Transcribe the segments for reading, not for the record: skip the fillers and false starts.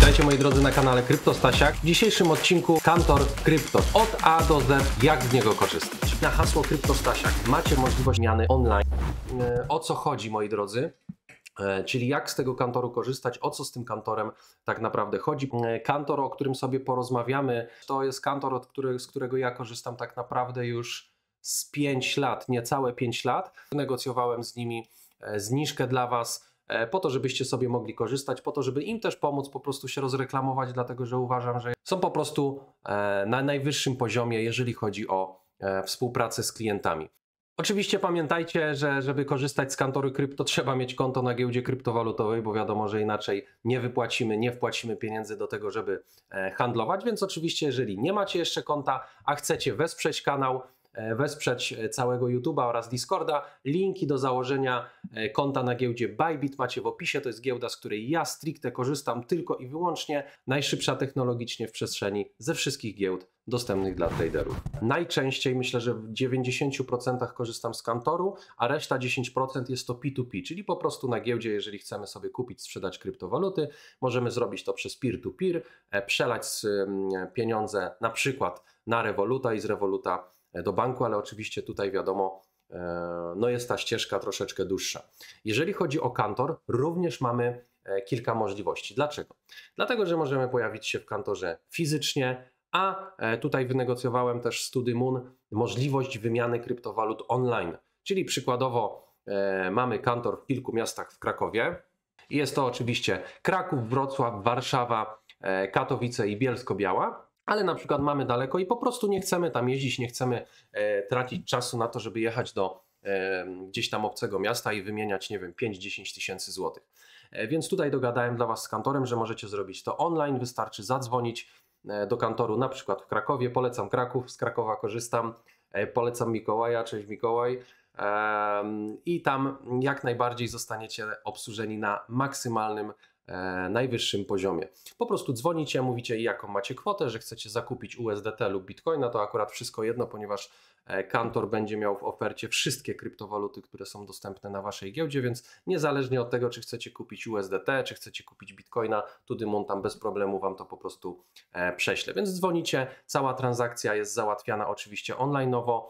Witajcie moi drodzy na kanale CryptoStasiak. W dzisiejszym odcinku Kantor Krypto od A do Z, jak z niego korzystać. Na hasło CryptoStasiak macie możliwość zmiany online. O co chodzi moi drodzy? Czyli jak z tego kantoru korzystać, o co z tym kantorem tak naprawdę chodzi. Kantor, o którym sobie porozmawiamy, to jest kantor, z którego ja korzystam tak naprawdę już z 5 lat, niecałe 5 lat. Negocjowałem z nimi zniżkę dla Was, po to, żebyście sobie mogli korzystać, po to, żeby im też pomóc po prostu się rozreklamować, dlatego że uważam, że są po prostu na najwyższym poziomie, jeżeli chodzi o współpracę z klientami. Oczywiście pamiętajcie, że żeby korzystać z kantoru krypto, trzeba mieć konto na giełdzie kryptowalutowej, bo wiadomo, że inaczej nie wpłacimy pieniędzy do tego, żeby handlować, więc oczywiście jeżeli nie macie jeszcze konta, a chcecie wesprzeć kanał, wesprzeć całego YouTube'a oraz Discorda, linki do założenia konta na giełdzie Bybit macie w opisie. To jest giełda, z której ja stricte korzystam tylko i wyłącznie, najszybsza technologicznie w przestrzeni ze wszystkich giełd dostępnych dla traderów. Najczęściej myślę, że w 90% korzystam z kantoru, a reszta 10% jest to P2P, czyli po prostu na giełdzie, jeżeli chcemy sobie kupić, sprzedać kryptowaluty, możemy zrobić to przez peer-to-peer, przelać pieniądze na przykład na Revoluta i z Revoluta do banku, ale oczywiście tutaj wiadomo, no jest ta ścieżka troszeczkę dłuższa. Jeżeli chodzi o kantor, również mamy kilka możliwości. Dlaczego? Dlatego, że możemy pojawić się w kantorze fizycznie, a tutaj wynegocjowałem też z Tudymoon możliwość wymiany kryptowalut online. Czyli przykładowo mamy kantor w kilku miastach w Krakowie. Jest to oczywiście Kraków, Wrocław, Warszawa, Katowice i Bielsko-Biała. Ale na przykład mamy daleko i po prostu nie chcemy tam jeździć, nie chcemy tracić czasu na to, żeby jechać do gdzieś tam obcego miasta i wymieniać, nie wiem, 5-10 tysięcy złotych. Więc tutaj dogadałem dla Was z kantorem, że możecie zrobić to online, wystarczy zadzwonić do kantoru na przykład w Krakowie. Polecam Kraków, z Krakowa korzystam, polecam Mikołaja, cześć Mikołaj. I tam jak najbardziej zostaniecie obsłużeni na maksymalnym najwyższym poziomie. Po prostu dzwonicie, mówicie jaką macie kwotę, że chcecie zakupić USDT lub Bitcoina, to akurat wszystko jedno, ponieważ kantor będzie miał w ofercie wszystkie kryptowaluty, które są dostępne na Waszej giełdzie, więc niezależnie od tego, czy chcecie kupić USDT, czy chcecie kupić Bitcoina, Tudymoon tam bez problemu Wam to po prostu prześle. Więc dzwonicie, cała transakcja jest załatwiana oczywiście online'owo.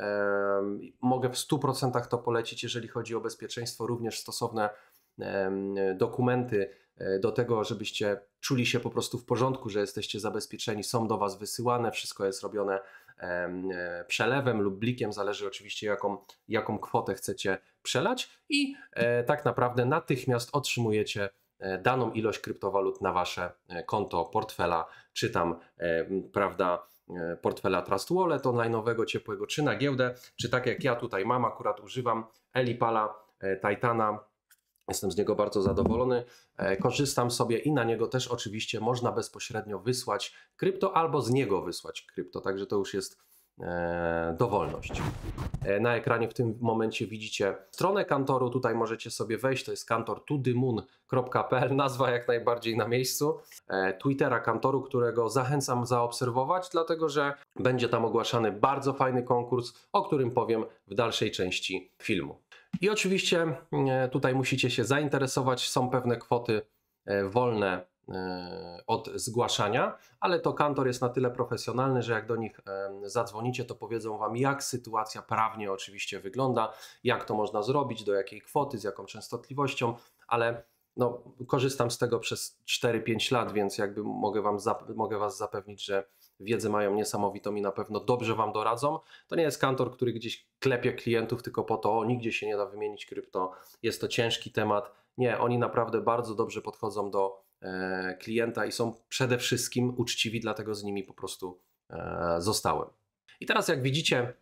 Mogę w 100% to polecić, jeżeli chodzi o bezpieczeństwo, również stosowne dokumenty do tego, żebyście czuli się po prostu w porządku, że jesteście zabezpieczeni, są do Was wysyłane, wszystko jest robione przelewem lub blikiem, zależy oczywiście jaką kwotę chcecie przelać i tak naprawdę natychmiast otrzymujecie daną ilość kryptowalut na Wasze konto, portfela, czy tam prawda, portfela Trust Wallet online'owego, ciepłego, czy na giełdę, czy tak jak ja tutaj mam, akurat używam Elipala Titana. Jestem z niego bardzo zadowolony, korzystam sobie i na niego też oczywiście można bezpośrednio wysłać krypto albo z niego wysłać krypto, także to już jest dowolność. Na ekranie w tym momencie widzicie stronę kantoru, tutaj możecie sobie wejść, to jest kantor tudymoon.pl, nazwa jak najbardziej na miejscu, Twittera kantoru, którego zachęcam zaobserwować, dlatego że będzie tam ogłaszany bardzo fajny konkurs, o którym powiem w dalszej części filmu. I oczywiście tutaj musicie się zainteresować, są pewne kwoty wolne od zgłaszania, ale to kantor jest na tyle profesjonalny, że jak do nich zadzwonicie, to powiedzą Wam, jak sytuacja prawnie oczywiście wygląda, jak to można zrobić, do jakiej kwoty, z jaką częstotliwością, ale no, korzystam z tego przez 4-5 lat, więc jakby mogę Was zapewnić, że wiedzę mają niesamowitą i na pewno dobrze Wam doradzą. To nie jest kantor, który gdzieś klepie klientów tylko po to, nigdzie się nie da wymienić krypto, jest to ciężki temat. Nie, oni naprawdę bardzo dobrze podchodzą do klienta i są przede wszystkim uczciwi, dlatego z nimi po prostu zostałem. I teraz jak widzicie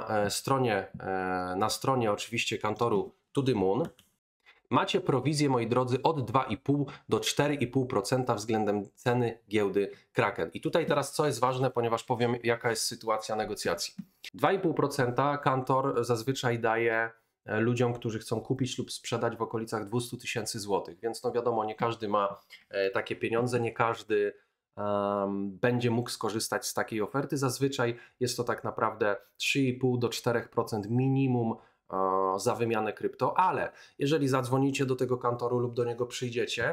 na stronie oczywiście kantoru Tudymoon, macie prowizję, moi drodzy, od 2,5 do 4,5% względem ceny giełdy Kraken. I tutaj teraz co jest ważne, ponieważ powiem jaka jest sytuacja negocjacji. 2,5% kantor zazwyczaj daje ludziom, którzy chcą kupić lub sprzedać w okolicach 200 tysięcy złotych, więc no wiadomo, nie każdy ma takie pieniądze, nie każdy będzie mógł skorzystać z takiej oferty. Zazwyczaj jest to tak naprawdę 3,5 do 4% minimum za wymianę krypto, ale jeżeli zadzwonicie do tego kantoru lub do niego przyjdziecie,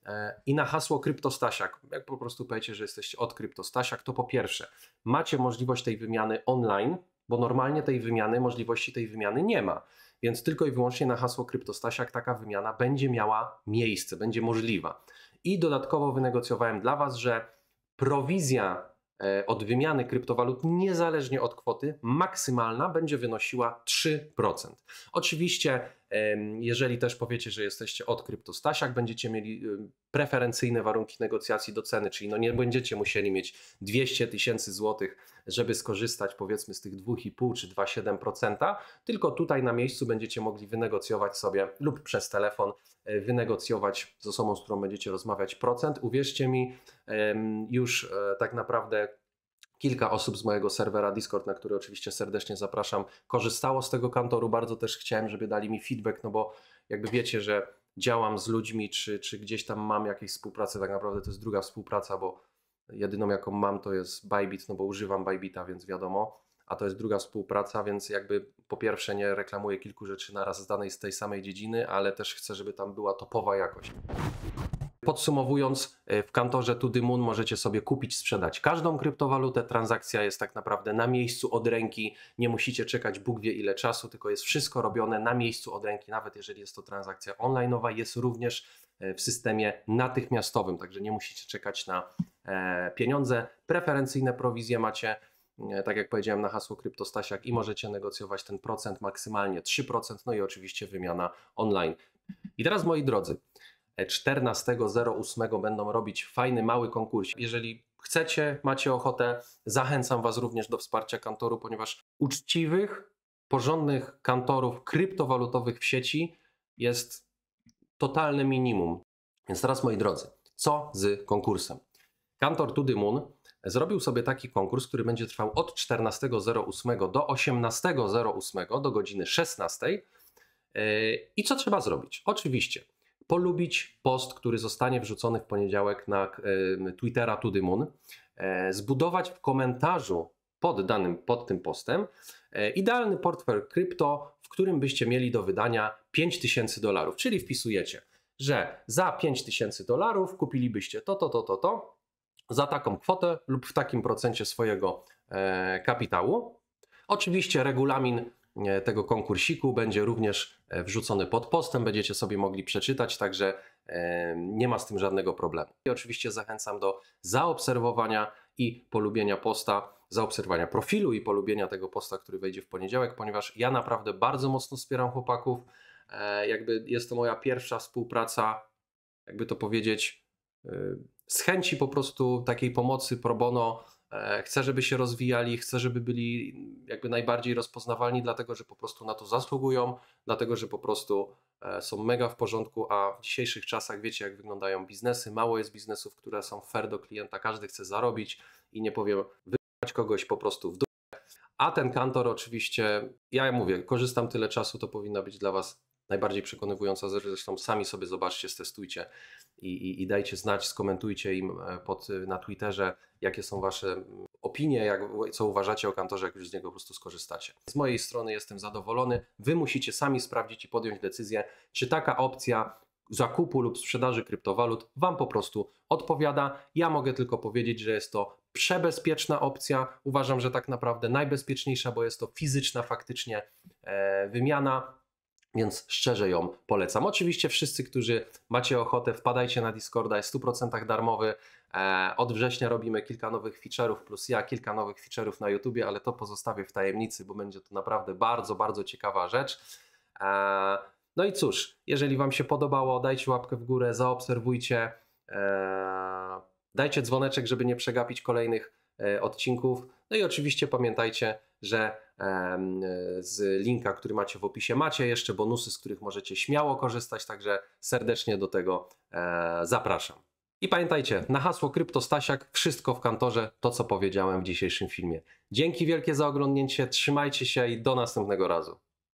i na hasło Kryptostasiak, jak po prostu powiecie, że jesteście od Kryptostasiak, to po pierwsze macie możliwość tej wymiany online, bo normalnie możliwości tej wymiany nie ma. Więc tylko i wyłącznie na hasło Kryptostasiak taka wymiana będzie miała miejsce, będzie możliwa. I dodatkowo wynegocjowałem dla Was, że prowizja od wymiany kryptowalut, niezależnie od kwoty, maksymalna będzie wynosiła 3%. Oczywiście, jeżeli też powiecie, że jesteście od Kryptostasiak, będziecie mieli preferencyjne warunki negocjacji do ceny, czyli no nie będziecie musieli mieć 200 000 złotych, żeby skorzystać powiedzmy z tych 2,5 czy 2,7%, tylko tutaj na miejscu będziecie mogli wynegocjować sobie lub przez telefon wynegocjować z osobą, z którą będziecie rozmawiać procent. Uwierzcie mi, już tak naprawdę kilka osób z mojego serwera Discord, na który oczywiście serdecznie zapraszam, korzystało z tego kantoru. Bardzo też chciałem, żeby dali mi feedback, no bo jakby wiecie, że działam z ludźmi, czy gdzieś tam mam jakieś współpracę, tak naprawdę to jest druga współpraca, bo jedyną jaką mam to jest Bybit, no bo używam Bybita, więc wiadomo, a to jest druga współpraca, więc jakby po pierwsze nie reklamuję kilku rzeczy naraz z tej samej dziedziny, ale też chcę, żeby tam była topowa jakość. Podsumowując, w kantorze To The Moon możecie sobie kupić, sprzedać każdą kryptowalutę. Transakcja jest tak naprawdę na miejscu od ręki. Nie musicie czekać Bóg wie ile czasu, tylko jest wszystko robione na miejscu od ręki. Nawet jeżeli jest to transakcja online'owa, jest również w systemie natychmiastowym, także nie musicie czekać na pieniądze. Preferencyjne prowizje macie, tak jak powiedziałem, na hasło Kryptostasiak i możecie negocjować ten procent, maksymalnie 3%, no i oczywiście wymiana online. I teraz, moi drodzy, 14.08 będą robić fajny, mały konkurs. Jeżeli chcecie, macie ochotę, zachęcam Was również do wsparcia kantoru, ponieważ uczciwych, porządnych kantorów kryptowalutowych w sieci jest totalne minimum. Więc teraz, moi drodzy, co z konkursem? Kantor To The Moon zrobił sobie taki konkurs, który będzie trwał od 14.08 do 18.08 do godziny 16. I co trzeba zrobić? Oczywiście polubić post, który zostanie wrzucony w poniedziałek na Twittera To The Moon, zbudować w komentarzu pod tym postem idealny portfel krypto, w którym byście mieli do wydania $5000, czyli wpisujecie, że za $5000 kupilibyście to, za taką kwotę lub w takim procencie swojego kapitału. Oczywiście regulamin tego konkursiku będzie również wrzucony pod postem, będziecie sobie mogli przeczytać, także nie ma z tym żadnego problemu. I oczywiście zachęcam do zaobserwowania i polubienia posta, zaobserwowania profilu i polubienia tego posta, który wejdzie w poniedziałek, ponieważ ja naprawdę bardzo mocno wspieram chłopaków. Jakby jest to moja pierwsza współpraca, jakby to powiedzieć, z chęci po prostu takiej pomocy pro bono. Chcę, żeby się rozwijali, chcę, żeby byli jakby najbardziej rozpoznawalni, dlatego że po prostu na to zasługują, dlatego że po prostu są mega w porządku, a w dzisiejszych czasach wiecie, jak wyglądają biznesy. Mało jest biznesów, które są fair do klienta, każdy chce zarobić i nie powiem wybrać kogoś po prostu w dół. A ten kantor oczywiście, ja mówię, korzystam tyle czasu, to powinna być dla Was najbardziej przekonywująca, zresztą sami sobie zobaczcie, stestujcie i dajcie znać, skomentujcie im na Twitterze, jakie są Wasze opinie, co uważacie o kantorze, jak już z niego po prostu skorzystacie. Z mojej strony jestem zadowolony, Wy musicie sami sprawdzić i podjąć decyzję, czy taka opcja zakupu lub sprzedaży kryptowalut Wam po prostu odpowiada. Ja mogę tylko powiedzieć, że jest to przebezpieczna opcja. Uważam, że tak naprawdę najbezpieczniejsza, bo jest to fizyczna faktycznie wymiana. Więc szczerze ją polecam. Oczywiście wszyscy, którzy macie ochotę, wpadajcie na Discorda, jest w 100% darmowy. Od września robimy kilka nowych feature'ów, plus ja kilka nowych feature'ów na YouTubie, ale to pozostawię w tajemnicy, bo będzie to naprawdę bardzo, bardzo ciekawa rzecz. No i cóż, jeżeli Wam się podobało, dajcie łapkę w górę, zaobserwujcie, dajcie dzwoneczek, żeby nie przegapić kolejnych odcinków. No i oczywiście pamiętajcie, że z linka, który macie w opisie, macie jeszcze bonusy, z których możecie śmiało korzystać, także serdecznie do tego zapraszam. I pamiętajcie, na hasło Kryptostasiak wszystko w kantorze, to co powiedziałem w dzisiejszym filmie. Dzięki wielkie za oglądnięcie, trzymajcie się i do następnego razu.